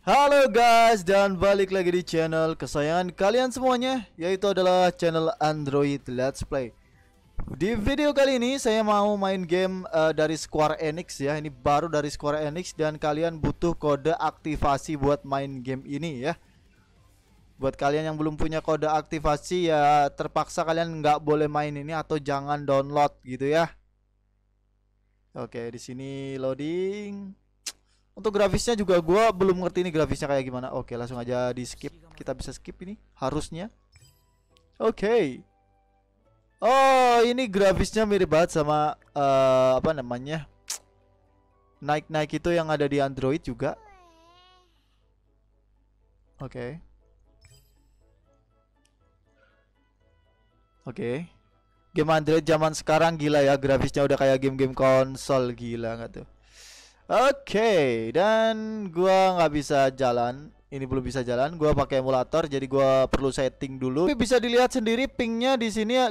Halo guys, dan balik lagi di channel kesayangan kalian semuanya, yaitu adalah channel Android Let's Play. Di video kali ini saya mau main game dari Square Enix ya. Ini baru dari Square Enix dan kalian butuh kode aktivasi buat main game ini ya. Buat kalian yang belum punya kode aktivasi ya terpaksa kalian nggak boleh main ini atau jangan download gitu ya. Oke, di sini loading. Untuk grafisnya juga gua belum ngerti ini grafisnya kayak gimana. Oke, langsung aja di skip. Kita bisa skip ini harusnya. Oke. Oh, ini grafisnya mirip banget sama apa namanya? Nike itu yang ada di Android juga. Oke. Oke. Game Android zaman sekarang gila ya, grafisnya udah kayak game-game konsol, gila nggak tuh? Oke, dan gua nggak bisa jalan. Ini belum bisa jalan. Gua pakai emulator, jadi gua perlu setting dulu. Tapi bisa dilihat sendiri pingnya di sini ya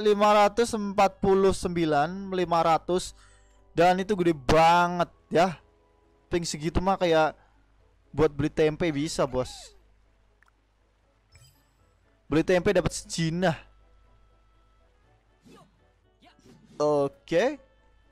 549, 500, dan itu gede banget ya. Ping segitu mah kayak buat beli tempe bisa, bos. Beli tempe dapat sejinah. Oke.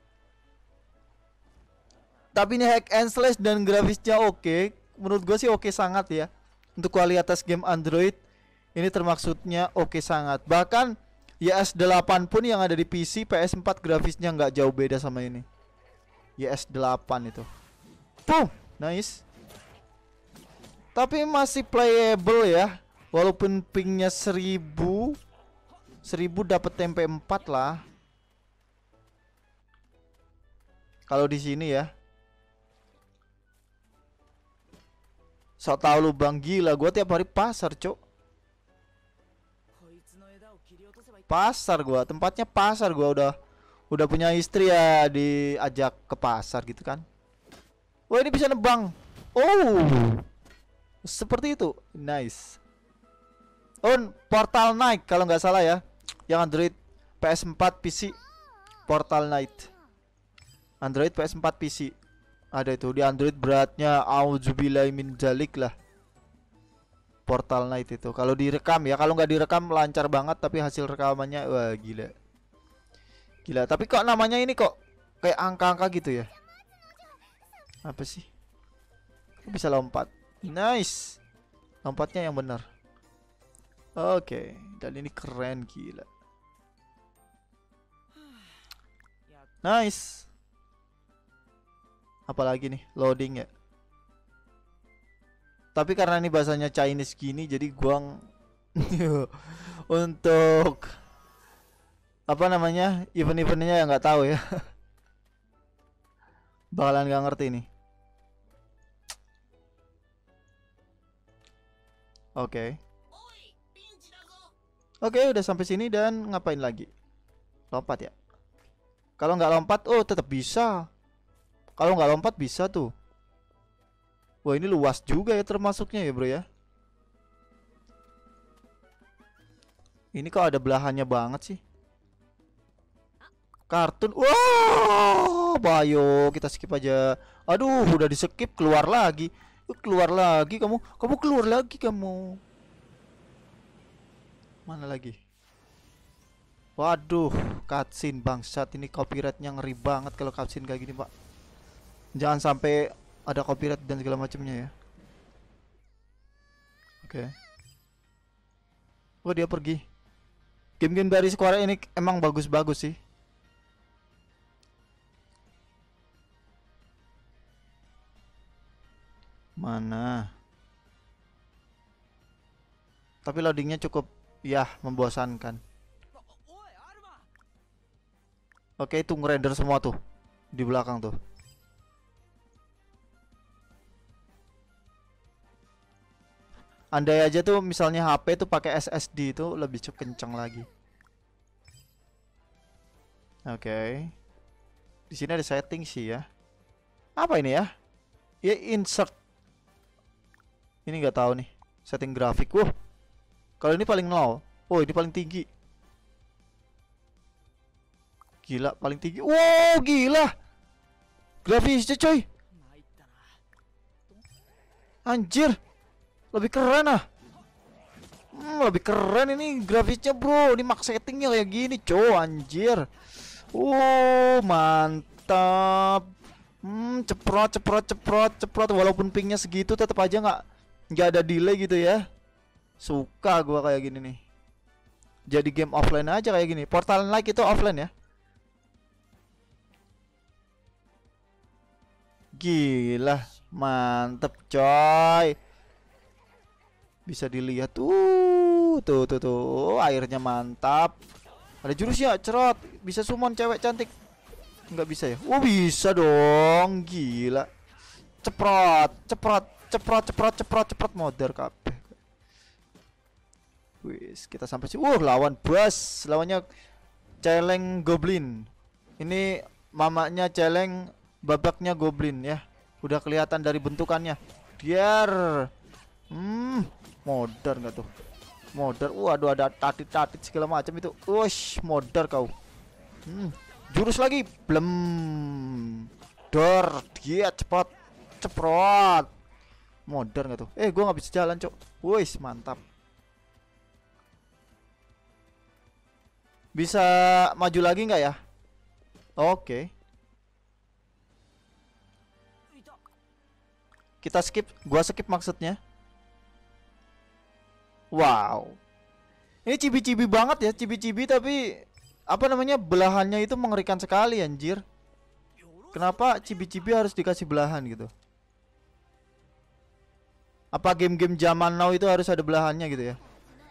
Tapi ini hack and slash dan grafisnya oke. Menurut gue sih oke sangat ya. Untuk kualitas game Android ini termaksudnya oke sangat. Bahkan YS8 pun yang ada di PC, PS4 grafisnya nggak jauh beda sama ini. YS8 itu. Boom, nice. Tapi masih playable ya. Walaupun pingnya 1000 dapat tempe 4 lah. Kalau di sini ya. So tau lu bang, gila gua tiap hari pasar, cok. Pasar gua, tempatnya pasar gua udah punya istri ya, diajak ke pasar gitu kan. Wah, ini bisa nebang. Oh. Seperti itu. Nice. Oh, Portal Knight kalau nggak salah ya. Yang Android PS4 PC Portal Knight. Android PS4 PC. Ada itu di Android beratnya auzubillahi min dzalik lah. Portal Knight itu. Kalau direkam ya, kalau nggak direkam lancar banget, tapi hasil rekamannya wah gila. Gila, tapi kok namanya ini kok kayak angka-angka gitu ya? Apa sih? Kok bisa lompat? Nice. Lompatnya yang benar. Oke, dan ini keren gila. Nice. Apalagi nih loading ya. Tapi karena ini bahasanya Chinese gini, jadi gua untuk apa namanya event-eventnya ya nggak tahu ya. Bakalan nggak ngerti nih. Oke. Oke, udah sampai sini dan ngapain lagi? Lompat ya. Kalau nggak lompat, oh tetap bisa. Kalau nggak lompat bisa tuh. Wah, ini luas juga ya termasuknya ya bro ya. Ini kok ada belahannya banget sih. Kartun. Wah, bayo kita skip aja. Aduh, udah di skip, keluar lagi. Keluar lagi kamu. Kamu keluar lagi kamu. Mana lagi? Waduh, cutscene bangsat, ini copyrightnya ngeri banget kalau cutscene kayak gini, Pak. Jangan sampai ada copyright dan segala macamnya ya. Oke. Oh, dia pergi. Game-game dari Square ini emang bagus-bagus sih. Mana? Tapi loadingnya cukup ya membosankan. Oke, itu ngerender semua tuh di belakang tuh. Andai aja tuh misalnya HP tuh pakai SSD itu lebih kenceng lagi. Oke. Di sini ada setting sih ya. Apa ini ya? Ya insert. Ini nggak tahu nih. Setting grafik. Wah. Kalau ini paling nol. Oh, ini paling tinggi. Gila, paling tinggi. Wow, gila. Grafisnya coy. Anjir. Lebih keren ah. Lebih keren ini grafisnya bro. Ini max settingnya kayak gini cow, anjir. Mantap. Ceprot. Walaupun pingnya segitu tetap aja nggak ada delay gitu ya. Suka gua kayak gini nih. Jadi game offline aja kayak gini. Portal like itu offline ya. Gila, mantep coy. Bisa dilihat tuh, airnya mantap. Ada jurusnya, cerot. Bisa summon cewek cantik. Nggak bisa ya? Oh bisa dong, gila. Ceprot modder kabeh. Wis, kita sampai sih. Lawan bos, lawannya celeng goblin. Ini mamanya celeng, babaknya goblin ya. Udah kelihatan dari bentukannya. Biar modder nggak tuh? Modder. Waduh, ada tatit segala macam itu. Wush, modder kau. Jurus lagi, blem. Dor, dia ceprot. Modder nggak tuh? Gua nggak bisa jalan, cok. Wush, mantap. Bisa maju lagi nggak ya? Oke. Kita skip, gua skip maksudnya. Wow. Ini cibi-cibi banget ya, cibi-cibi tapi apa namanya, belahannya itu mengerikan sekali anjir. Kenapa cibi-cibi harus dikasih belahan gitu? Apa game-game zaman now itu harus ada belahannya gitu ya?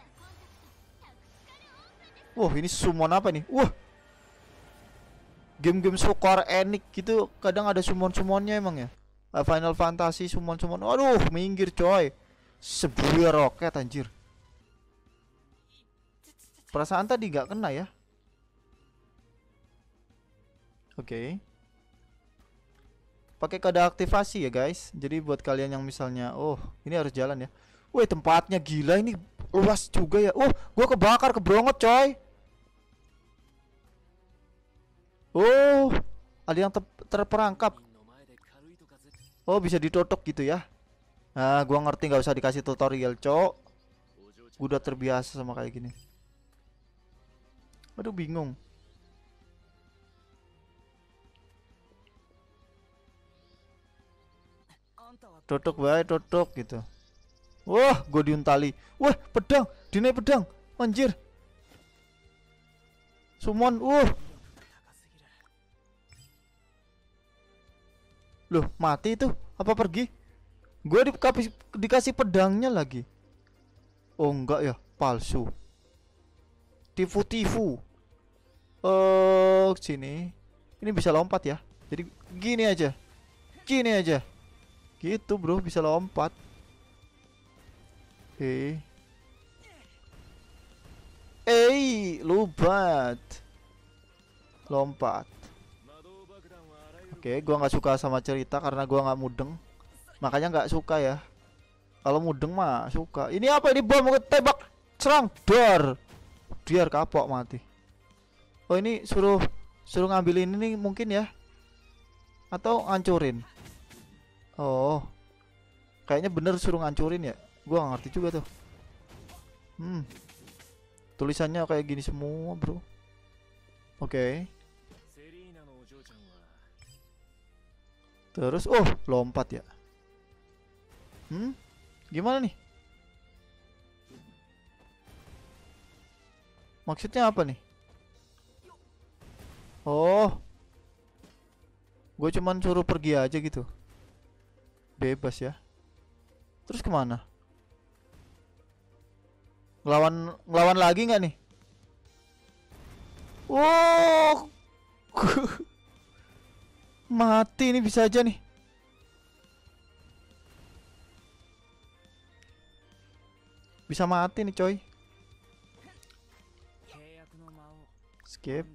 Wah, ini summon apa nih? Wah. Game-game Square Enix gitu kadang ada summon-summonnya emang ya. Final Fantasy summon-summon. Aduh, minggir coy. Sebuah roket anjir. Perasaan tadi nggak kena ya. Oke. Pakai kode aktivasi ya guys. Jadi buat kalian yang misalnya, ini harus jalan ya. Wih, tempatnya gila, ini luas juga ya. Gua kebakar, keblongot coy. Ada yang terperangkap. Bisa ditotok gitu ya. Nah, gua ngerti, nggak usah dikasih tutorial, cok. Udah terbiasa sama kayak gini. Aduh, bingung. Totok bae, totok gitu. Wah, gue diuntali. Wah, pedang, dinaik pedang. Anjir. Summon, Loh, mati itu? Apa pergi? Gue dikasih pedangnya lagi. Oh, enggak ya, palsu. Tifu. Sini. Ini bisa lompat ya. Jadi gini aja. Gitu bro, bisa lompat. Lubat. Lompat. Oke, gua nggak suka sama cerita karena gua nggak mudeng. Makanya nggak suka ya. Kalau mudeng mah suka. Ini apa ini, bom tembak, serang, dor. Biar kapok mati. Ini suruh ngambilin ini mungkin ya. Atau ngancurin. Kayaknya bener suruh ngancurin ya. Gua gak ngerti juga tuh. Tulisannya kayak gini semua bro. Oke. Terus lompat ya. Gimana nih? Maksudnya apa nih? Gue cuman suruh pergi aja gitu. Bebas ya. Terus kemana? Ngelawan lagi nggak nih? Mati ini bisa aja nih. Bisa mati nih coy. Skip.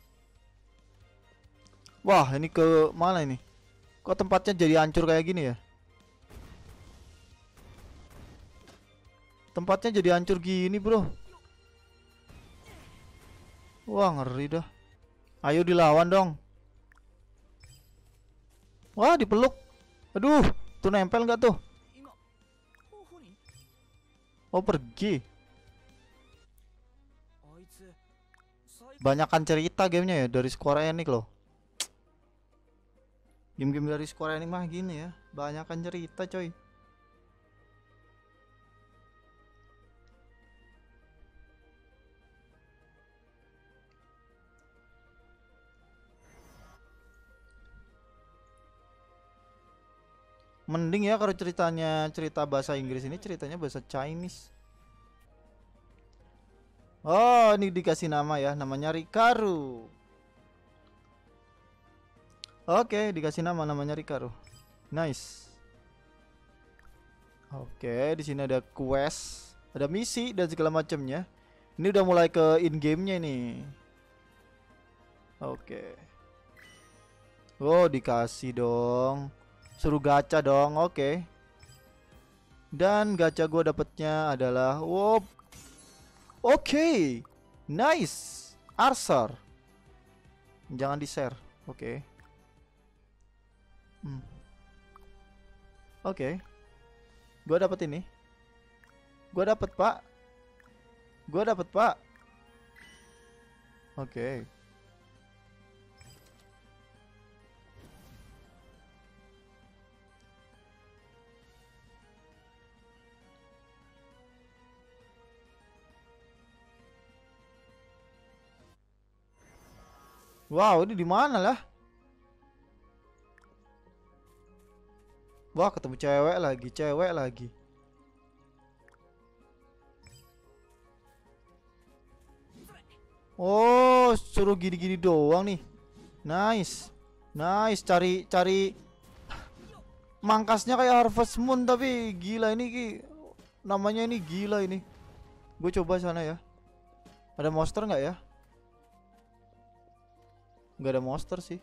Wah, ini ke mana ini? Kok tempatnya jadi hancur kayak gini ya? Tempatnya jadi hancur gini bro. Wah, ngeri dah. Ayo dilawan dong. Wah, dipeluk. Aduh, tuh nempel nggak tuh? Oh, pergi. Banyakan cerita gamenya ya dari Square Enix loh. Game-game dari Square Enix mah gini ya, banyakan cerita coy. Mending ya kalau ceritanya cerita bahasa Inggris, ini ceritanya bahasa Chinese. Oh, ini dikasih nama ya, namanya Rikaru. Oke, dikasih nama, namanya Rikaru. Nice. Oke, di sini ada quest, ada misi dan segala macamnya. Ini udah mulai ke in game-nya ini. Oke. Oh, dikasih dong. Suruh gacha dong. Oke. Dan gacha gue dapetnya adalah wow. Oke. Nice. Archer. Jangan di-share. Oke. Oke. Gua dapet ini. Gua dapet, Pak. Gua dapet, Pak. Oke. Wow, ini di mana lah? Wah, ketemu cewek lagi, cewek lagi. Oh, suruh gini-gini doang nih. Nice. Nice, cari mangkasnya kayak Harvest Moon tapi gila ini namanya ini gila ini. Gue coba sana ya. Ada monster nggak ya? Nggak ada monster sih.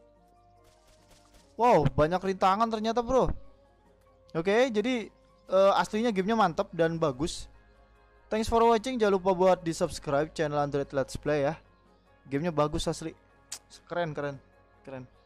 Wow, banyak rintangan ternyata bro. Oke, jadi aslinya gamenya mantap dan bagus. Thanks for watching. Jangan lupa buat di subscribe channel Android Let's Play ya. Gamenya bagus asli. Keren keren keren.